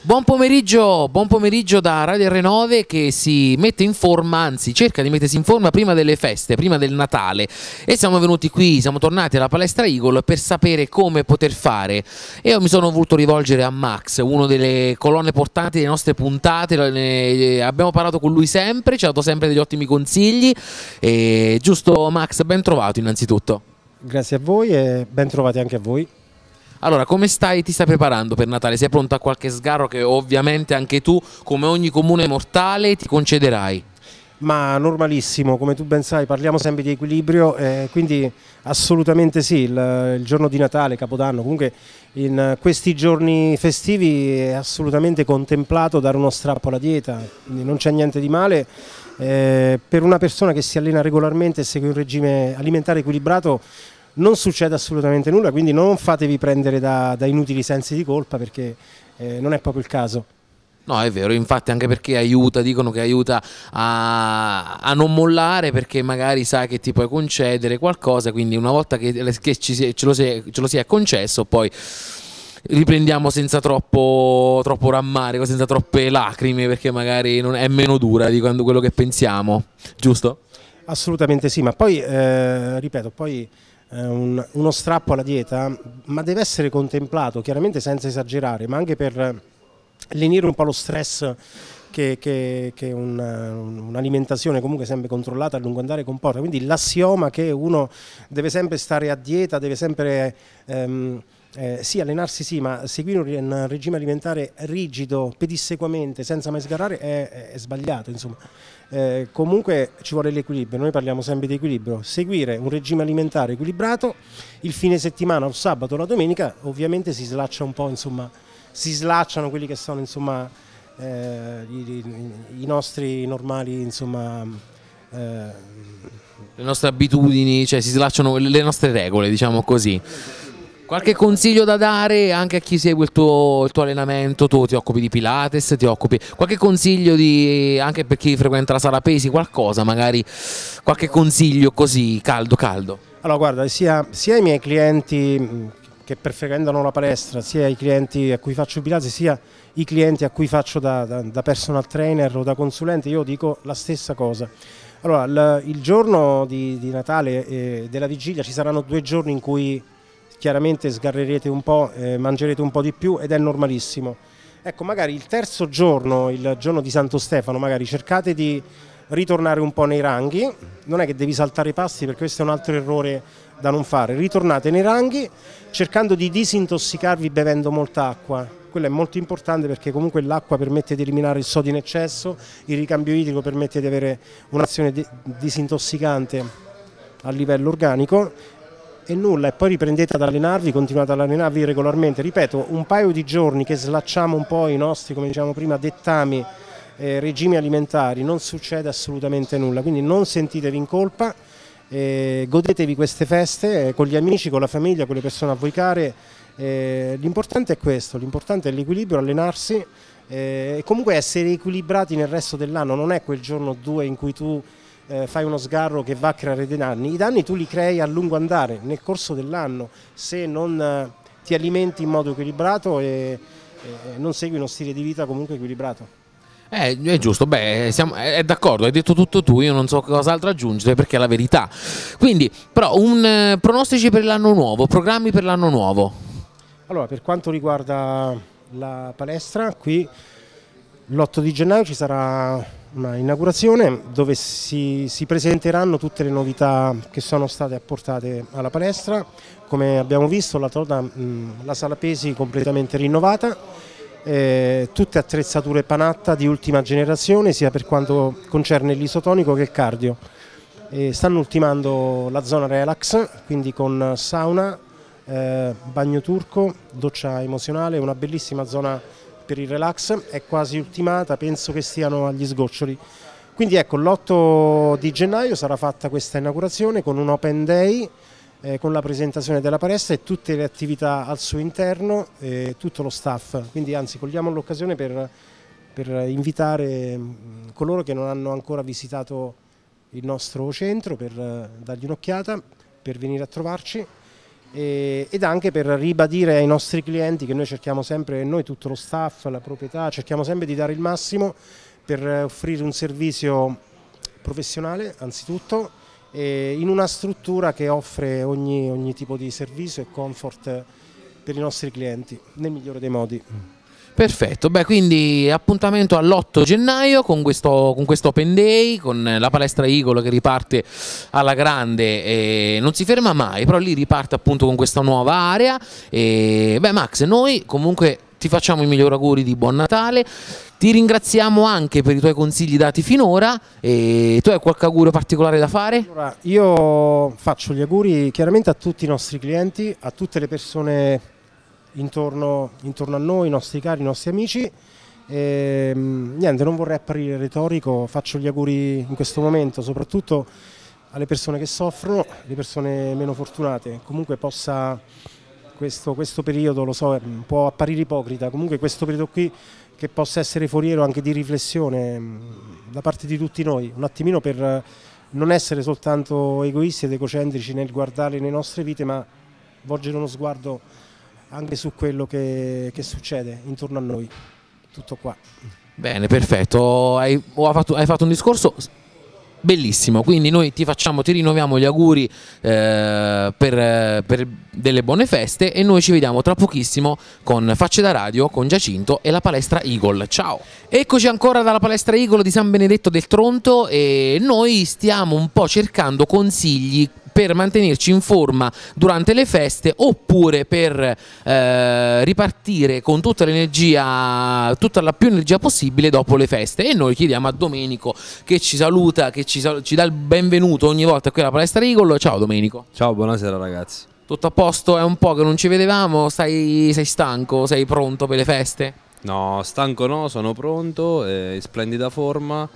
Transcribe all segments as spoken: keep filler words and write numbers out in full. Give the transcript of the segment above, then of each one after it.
Buon pomeriggio, buon pomeriggio da Radio R nove che si mette in forma, anzi cerca di mettersi in forma prima delle feste, prima del Natale, e siamo venuti qui, siamo tornati alla palestra Eagle per sapere come poter fare, e io mi sono voluto rivolgere a Max, una delle colonne portanti delle nostre puntate. Ne abbiamo parlato con lui sempre, ci ha dato sempre degli ottimi consigli, e giusto Max, ben trovato innanzitutto. Grazie a voi e ben trovati anche a voi. Allora, come stai? Ti stai preparando per Natale? Sei pronto a qualche sgarro che ovviamente anche tu, come ogni comune mortale, ti concederai? Ma normalissimo, come tu ben sai, parliamo sempre di equilibrio, eh, quindi assolutamente sì, il, il giorno di Natale, Capodanno, comunque in questi giorni festivi è assolutamente contemplato dare uno strappo alla dieta, quindi non c'è niente di male. Eh, per una persona che si allena regolarmente e segue un regime alimentare equilibrato non succede assolutamente nulla, quindi non fatevi prendere da, da inutili sensi di colpa, perché eh, non è proprio il caso. No, è vero, infatti, anche perché aiuta, dicono che aiuta a, a non mollare, perché magari sai che ti puoi concedere qualcosa, quindi una volta che, che ci si, ce, lo si, ce lo si è concesso, poi riprendiamo senza troppo, troppo rammarico, senza troppe lacrime, perché magari non è meno dura di quando, quello che pensiamo, giusto? Assolutamente sì, ma poi, eh, ripeto, poi... Un, uno strappo alla dieta, ma deve essere contemplato, chiaramente senza esagerare, ma anche per lenire un po' lo stress che, che, che un'alimentazione un comunque sempre controllata a lungo andare comporta. Quindi l'assioma che uno deve sempre stare a dieta, deve sempre ehm, eh, sì, allenarsi sì, ma seguire un regime alimentare rigido, pedissequamente, senza mai sgarrare, è, è sbagliato, insomma. Eh, comunque ci vuole l'equilibrio, noi parliamo sempre di equilibrio, seguire un regime alimentare equilibrato, il fine settimana, o sabato o la domenica, ovviamente si slaccia un po', insomma, si slacciano quelli che sono, insomma, eh, i, i, i nostri normali, insomma, eh, le nostre abitudini, cioè si slacciano le nostre regole, diciamo così. Qualche consiglio da dare anche a chi segue il tuo, il tuo allenamento? Tu ti occupi di Pilates, ti occupi... Qualche consiglio di, anche per chi frequenta la sala pesi, qualcosa, magari qualche consiglio così, caldo caldo? Allora guarda, sia, sia i miei clienti che frequentano la palestra, sia i clienti a cui faccio Pilates, sia i clienti a cui faccio da, da, da personal trainer o da consulente, io dico la stessa cosa. Allora, il, il giorno di, di Natale e della vigilia ci saranno due giorni in cui chiaramente sgarrerete un po', eh, mangerete un po' di più, ed è normalissimo. Ecco, magari il terzo giorno, il giorno di Santo Stefano, magari cercate di ritornare un po' nei ranghi, non è che devi saltare i pasti, perché questo è un altro errore da non fare, ritornate nei ranghi cercando di disintossicarvi bevendo molta acqua. Quello è molto importante, perché comunque l'acqua permette di eliminare il sodio in eccesso, il ricambio idrico permette di avere un'azione disintossicante a livello organico. E nulla, e poi riprendete ad allenarvi, continuate ad allenarvi regolarmente. Ripeto, un paio di giorni che slacciamo un po' i nostri, come diciamo prima, dettami, eh, regimi alimentari, non succede assolutamente nulla, quindi non sentitevi in colpa, eh, godetevi queste feste eh, con gli amici, con la famiglia, con le persone a voi care. Eh, l'importante è questo, l'importante è l'equilibrio, allenarsi eh, e comunque essere equilibrati nel resto dell'anno. Non è quel giorno o due in cui tu Eh, fai uno sgarro che va a creare dei danni. I danni tu li crei a lungo andare, nel corso dell'anno, se non eh, ti alimenti in modo equilibrato e, e non segui uno stile di vita comunque equilibrato. Eh, è giusto, beh, siamo, è d'accordo, hai detto tutto tu, io non so cos'altro aggiungere, perché è la verità. Quindi, però, un eh, pronostici per l'anno nuovo, programmi per l'anno nuovo? Allora, per quanto riguarda la palestra, qui l'otto di gennaio ci sarà una inaugurazione dove si, si presenteranno tutte le novità che sono state apportate alla palestra. Come abbiamo visto, la, toda, mh, la sala pesi completamente rinnovata, eh, tutte attrezzature Panatta di ultima generazione, sia per quanto concerne l'isotonico che il cardio. E stanno ultimando la zona relax, quindi con sauna, eh, bagno turco, doccia emozionale, una bellissima zona per il relax, è quasi ultimata, penso che stiano agli sgoccioli. Quindi ecco, l'otto di gennaio sarà fatta questa inaugurazione con un open day, eh, con la presentazione della palestra e tutte le attività al suo interno, e tutto lo staff. Quindi anzi, cogliamo l'occasione per, per invitare coloro che non hanno ancora visitato il nostro centro, per dargli un'occhiata, per venire a trovarci e, ed anche per ribadire ai nostri clienti che noi cerchiamo sempre, noi tutto lo staff, la proprietà, cerchiamo sempre di dare il massimo per offrire un servizio professionale anzitutto, e in una struttura che offre ogni, ogni tipo di servizio e comfort per i nostri clienti nel migliore dei modi. Perfetto, beh, quindi appuntamento all'otto gennaio con questo, con questo Open Day, con la palestra Eagle che riparte alla grande e non si ferma mai, però lì riparte appunto con questa nuova area. E beh, Max, noi comunque ti facciamo i migliori auguri di buon Natale, ti ringraziamo anche per i tuoi consigli dati finora. E tu hai qualche augurio particolare da fare? Allora, io faccio gli auguri chiaramente a tutti i nostri clienti, a tutte le persone Intorno, intorno a noi, i nostri cari, i nostri amici. E, niente, non vorrei apparire retorico, faccio gli auguri in questo momento soprattutto alle persone che soffrono, le persone meno fortunate. Comunque possa questo, questo periodo, lo so, può apparire ipocrita, comunque questo periodo qui che possa essere foriero anche di riflessione da parte di tutti noi, un attimino per non essere soltanto egoisti ed egocentrici nel guardare le nostre vite, ma volgere uno sguardo anche su quello che, che succede intorno a noi. Tutto qua. Bene, perfetto, hai, hai, fatto, hai fatto un discorso bellissimo, quindi noi ti facciamo, ti rinnoviamo gli auguri eh, per, per delle buone feste e noi ci vediamo tra pochissimo con Facce da Radio, con Giacinto e la palestra Eagle. Ciao! Eccoci ancora dalla palestra Eagle di San Benedetto del Tronto e noi stiamo un po' cercando consigli per mantenerci in forma durante le feste oppure per eh, ripartire con tutta l'energia, tutta la più energia possibile dopo le feste. E noi chiediamo a Domenico che ci saluta, che ci, ci dà il benvenuto ogni volta qui alla palestra Eagle. Ciao Domenico. Ciao, buonasera ragazzi. Tutto a posto? È un po' che non ci vedevamo, sei, sei stanco, sei pronto per le feste? No, stanco no, sono pronto, è in splendida forma,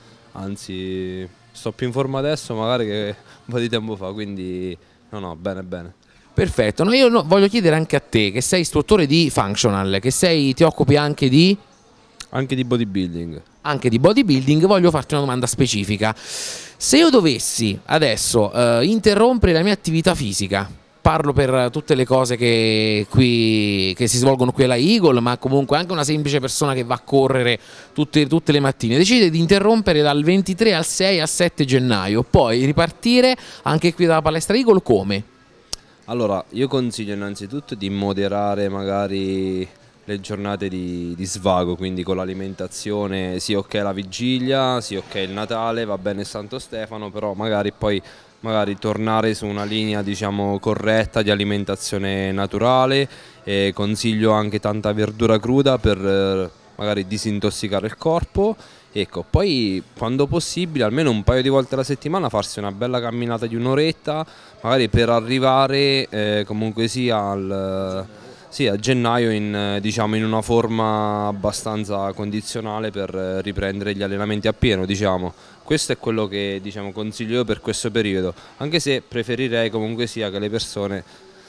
anzi sto più in forma adesso magari che un po' di tempo fa, quindi no no, bene bene. Perfetto, no, io no, voglio chiedere anche a te che sei istruttore di functional, che sei, ti occupi anche di... Anche di bodybuilding. Anche di bodybuilding, voglio farti una domanda specifica. Se io dovessi adesso eh, interrompere la mia attività fisica, parlo per tutte le cose che, qui, che si svolgono qui alla Eagle, ma comunque anche una semplice persona che va a correre tutte, tutte le mattine, decide di interrompere dal ventitré al sei al sette gennaio, poi ripartire anche qui dalla palestra Eagle come? Allora, io consiglio innanzitutto di moderare magari le giornate di, di svago, quindi con l'alimentazione, sì ok la vigilia, sì ok il Natale, va bene Santo Stefano, però magari poi magari tornare su una linea diciamo corretta di alimentazione naturale, e consiglio anche tanta verdura cruda per eh, magari disintossicare il corpo. Ecco, poi quando possibile almeno un paio di volte alla settimana farsi una bella camminata di un'oretta, magari per arrivare eh, comunque sia al, sì, a gennaio in, diciamo, in una forma abbastanza condizionale per riprendere gli allenamenti a pieno, diciamo. Questo è quello che diciamo, consiglio io per questo periodo, anche se preferirei comunque sia che le persone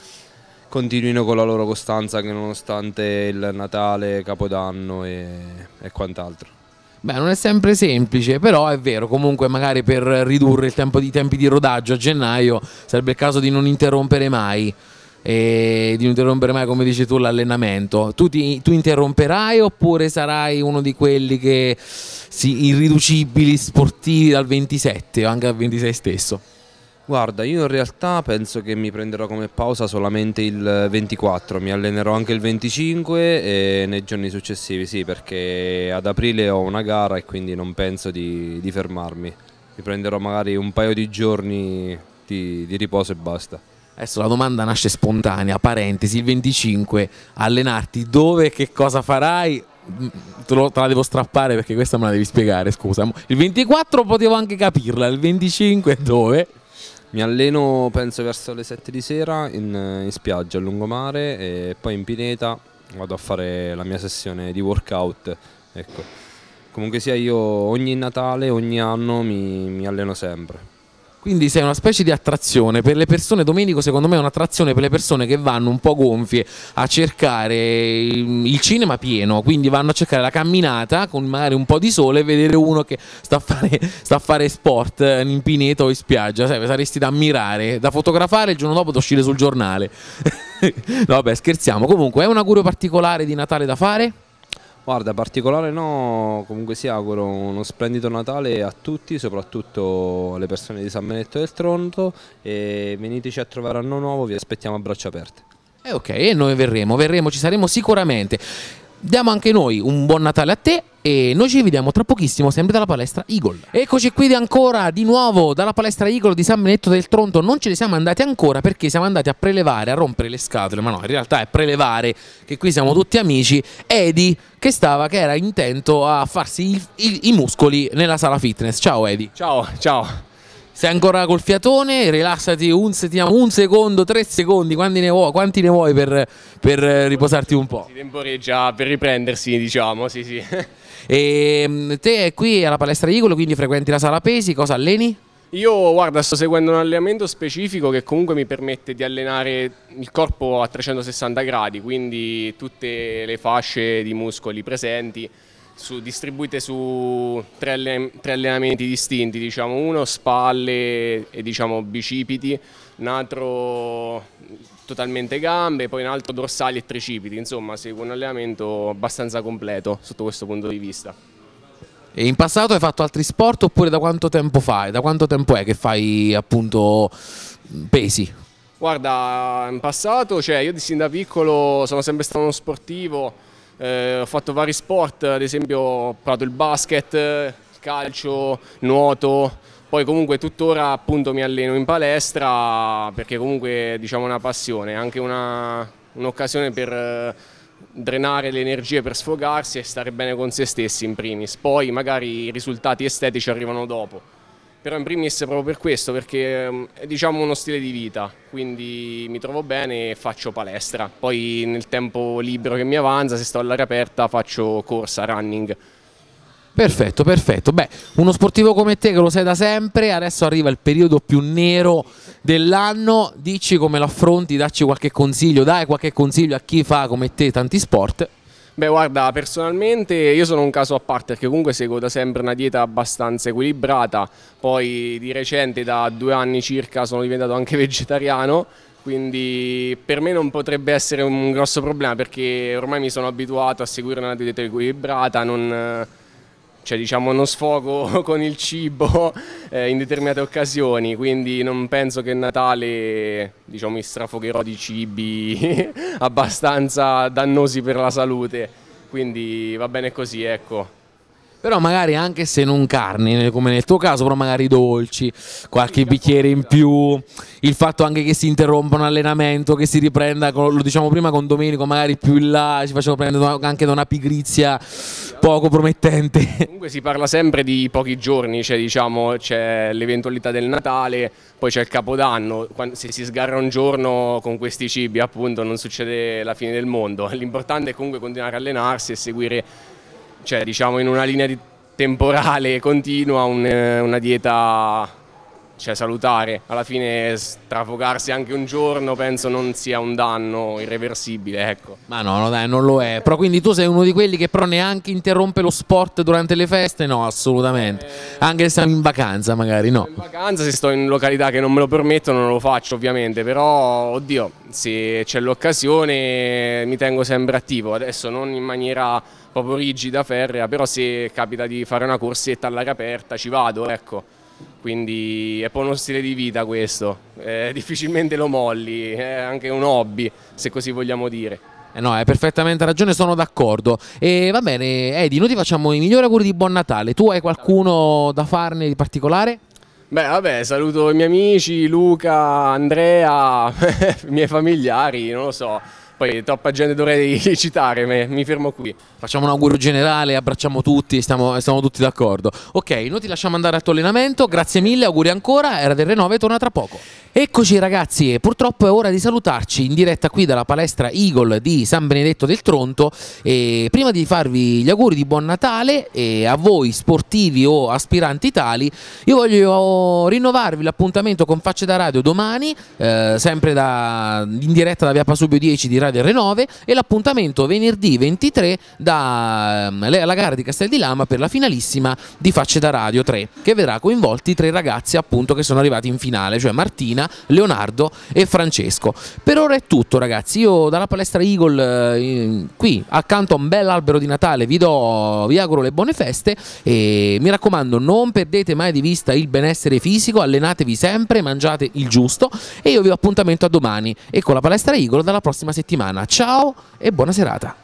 continuino con la loro costanza che nonostante il Natale, Capodanno e, e quant'altro. Beh, non è sempre semplice, però è vero, comunque magari per ridurre il tempo di tempi di rodaggio a gennaio sarebbe il caso di non interrompere mai. E di non interrompere mai, come dici tu, l'allenamento. Tu, ti, tu interromperai oppure sarai uno di quelli che sì, irriducibili sportivi dal ventisette o anche dal ventisei stesso? Guarda, io in realtà penso che mi prenderò come pausa solamente il ventiquattro, mi allenerò anche il venticinque e nei giorni successivi, sì, perché ad aprile ho una gara e quindi non penso di, di fermarmi. Mi prenderò magari un paio di giorni di, di riposo e basta. Adesso la domanda nasce spontanea, parentesi, il venticinque, allenarti dove, che cosa farai? Te, lo, te la devo strappare perché questa me la devi spiegare, scusa. Il ventiquattro potevo anche capirla, il venticinque dove? Mi alleno penso verso le sette di sera in, in spiaggia a lungomare e poi in pineta vado a fare la mia sessione di workout, ecco. Comunque sia io ogni Natale, ogni anno mi, mi alleno sempre. Quindi sei una specie di attrazione per le persone. Domenico secondo me è un'attrazione per le persone che vanno un po' gonfie a cercare il cinema pieno, quindi vanno a cercare la camminata con magari un po' di sole e vedere uno che sta a fare, sta a fare sport in pineta o in spiaggia, sai, saresti da ammirare, da fotografare il giorno dopo da uscire sul giornale. No, vabbè, scherziamo. Comunque è un augurio particolare di Natale da fare? Guarda, particolare no, comunque si auguro uno splendido Natale a tutti, soprattutto alle persone di San Benedetto del Tronto, e veniteci a trovare Anno Nuovo, vi aspettiamo a braccia aperte. Eh ok, e noi verremo, verremo, ci saremo sicuramente. Diamo anche noi un buon Natale a te e noi ci vediamo tra pochissimo sempre dalla palestra Eagle. Eccoci qui di ancora di nuovo dalla palestra Eagle di San Benedetto del Tronto. Non ce ne siamo andati ancora perché siamo andati a prelevare, a rompere le scatole, ma no, in realtà è prelevare, che qui siamo tutti amici. Edi che stava, che era intento a farsi i, i, i muscoli nella sala fitness. Ciao Edi. Ciao, ciao. Sei ancora col fiatone? Rilassati un, un secondo, tre secondi, quanti ne vuoi, quanti ne vuoi per, per riposarti un po'? Si temporeggia per riprendersi, diciamo, sì sì. E te qui alla palestra Eagle, quindi frequenti la sala pesi, cosa alleni? Io guarda, sto seguendo un allenamento specifico che comunque mi permette di allenare il corpo a trecentosessanta gradi, quindi tutte le fasce di muscoli presenti. Su, distribuite su tre, alle, tre allenamenti distinti, diciamo uno spalle e diciamo bicipiti, un altro totalmente gambe, poi un altro dorsali e tricipiti, insomma seguo un allenamento abbastanza completo sotto questo punto di vista. E in passato hai fatto altri sport oppure da quanto tempo fai? Da quanto tempo è che fai appunto pesi? Guarda, in passato, cioè io sin da piccolo sono sempre stato uno sportivo. Eh, ho fatto vari sport, ad esempio ho provato il basket, il calcio, nuoto, poi comunque tuttora appunto mi alleno in palestra perché comunque diciamo è una passione, anche un'occasione per eh, drenare le energie, per sfogarsi e stare bene con se stessi in primis, poi magari i risultati estetici arrivano dopo. Però in primis proprio per questo, perché è diciamo uno stile di vita, quindi mi trovo bene e faccio palestra. Poi nel tempo libero che mi avanza, se sto all'aria aperta, faccio corsa, running. Perfetto, perfetto. Beh, uno sportivo come te che lo sai da sempre, adesso arriva il periodo più nero dell'anno, dici come lo affronti, dacci qualche consiglio, dai qualche consiglio a chi fa come te tanti sport. Beh guarda, personalmente io sono un caso a parte perché comunque seguo da sempre una dieta abbastanza equilibrata, poi di recente da due anni circa sono diventato anche vegetariano, quindi per me non potrebbe essere un grosso problema perché ormai mi sono abituato a seguire una dieta equilibrata, non, cioè, diciamo, non sfogo con il cibo eh, in determinate occasioni, quindi non penso che Natale diciamo, mi strafogherò di cibi abbastanza dannosi per la salute, quindi va bene così, ecco. Però magari anche se non carne, come nel tuo caso, però magari dolci, qualche bicchiere in più, il fatto anche che si interrompa un allenamento, che si riprenda, lo diciamo prima con Domenico, magari più in là, ci facciamo prendere anche da una pigrizia poco promettente. Comunque si parla sempre di pochi giorni, cioè diciamo c'è l'eventualità del Natale, poi c'è il Capodanno, se si sgarra un giorno con questi cibi appunto non succede la fine del mondo, l'importante è comunque continuare a allenarsi e seguire, cioè diciamo in una linea di temporale continua un, una dieta cioè, salutare, alla fine strafogarsi anche un giorno penso non sia un danno irreversibile, ecco. Ma no, no dai, non lo è, però quindi tu sei uno di quelli che però neanche interrompe lo sport durante le feste? No, assolutamente, eh, anche se siamo in vacanza magari, no. In vacanza, se sto in località che non me lo permettono non lo faccio ovviamente, però oddio, se c'è l'occasione mi tengo sempre attivo, adesso non in maniera proprio rigida, ferrea, però se capita di fare una corsetta all'aria aperta ci vado, ecco. Quindi è poi uno stile di vita questo, eh, difficilmente lo molli, è anche un hobby se così vogliamo dire. Eh no, hai perfettamente ragione, sono d'accordo. E va bene, Edi, noi ti facciamo i migliori auguri di buon Natale, tu hai qualcuno da farne di particolare? Beh vabbè, saluto i miei amici, Luca, Andrea, i miei familiari, non lo so. Poi poi troppa gente dovrei citare, me, mi fermo qui. Facciamo un augurio generale, abbracciamo tutti, stiamo, stiamo tutti d'accordo. Ok, noi ti lasciamo andare al tuo allenamento, grazie mille, auguri ancora, Era del Re nove torna tra poco. Eccoci ragazzi, purtroppo è ora di salutarci in diretta qui dalla palestra Eagle di San Benedetto del Tronto e prima di farvi gli auguri di buon Natale e a voi sportivi o aspiranti tali, io voglio rinnovarvi l'appuntamento con Facce da Radio domani, eh, sempre da, in diretta da via Pasubio dieci di Radio R nove e l'appuntamento venerdì ventitré dalla gara di Castel di Lama per la finalissima di Facce da Radio tre, che vedrà coinvolti tre ragazzi appunto che sono arrivati in finale, cioè Martina, Leonardo e Francesco. Per ora è tutto ragazzi, io dalla palestra Eagle eh, qui accanto a un bel albero di Natale vi do, vi auguro le buone feste e mi raccomando non perdete mai di vista il benessere fisico, allenatevi sempre, mangiate il giusto e io vi do appuntamento a domani e con la palestra Eagle dalla prossima settimana. Ciao e buona serata.